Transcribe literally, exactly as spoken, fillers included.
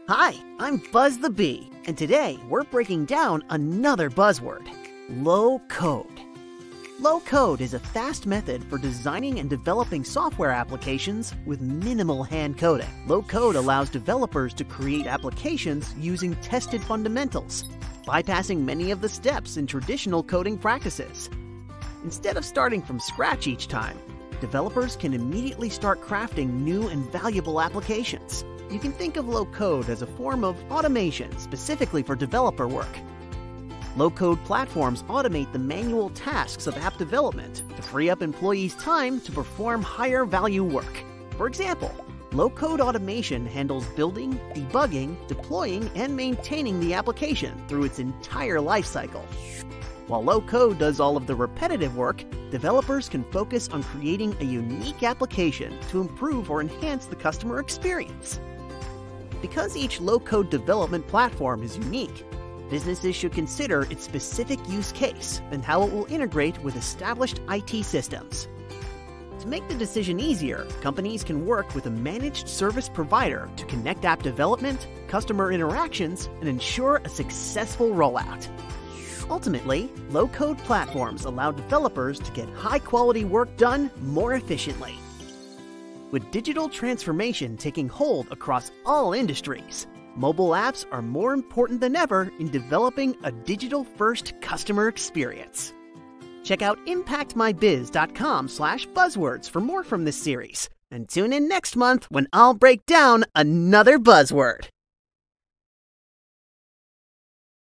Hi, I'm Buzz the Bee, and today we're breaking down another buzzword, low code. Low code is a fast method for designing and developing software applications with minimal hand coding. Low code allows developers to create applications using tested fundamentals, bypassing many of the steps in traditional coding practices. Instead of starting from scratch each time, developers can immediately start crafting new and valuable applications. You can think of low code as a form of automation specifically for developer work. Low-code platforms automate the manual tasks of app development to free up employees' time to perform higher-value work. For example, low-code automation handles building, debugging, deploying, and maintaining the application through its entire lifecycle. While low-code does all of the repetitive work, developers can focus on creating a unique application to improve or enhance the customer experience. Because each low-code development platform is unique, businesses should consider its specific use case and how it will integrate with established I T systems. To make the decision easier, companies can work with a managed service provider to connect app development, customer interactions, and ensure a successful rollout. Ultimately, low-code platforms allow developers to get high-quality work done more efficiently. With digital transformation taking hold across all industries, mobile apps are more important than ever in developing a digital-first customer experience. Check out impact my biz dot com slash buzzwords for more from this series, and tune in next month when I'll break down another buzzword.